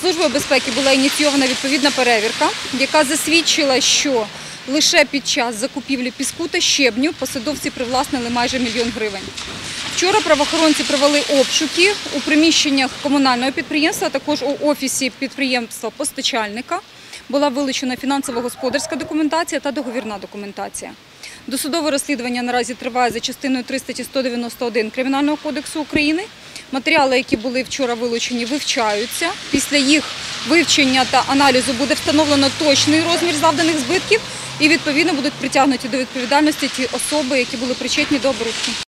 Службою безпеки була ініційована відповідна перевірка, яка засвідчила, що лише під час закупівлі піску та щебню посадовці привласнили майже 1 мільйон гривень. Вчора правоохоронці провели обшуки у приміщеннях комунального підприємства, а також у офісі підприємства-постачальника. Була вилучена фінансово-господарська документація та договірна документація. Досудове розслідування наразі триває за частиною 3 статті 191 Кримінального кодексу України. Матеріали, які були вчора вилучені, вивчаються. Після їх вивчення та аналізу буде встановлено точний розмір завданих збитків і, відповідно, будуть притягнуті до відповідальності ті особи, які були причетні до оборудки.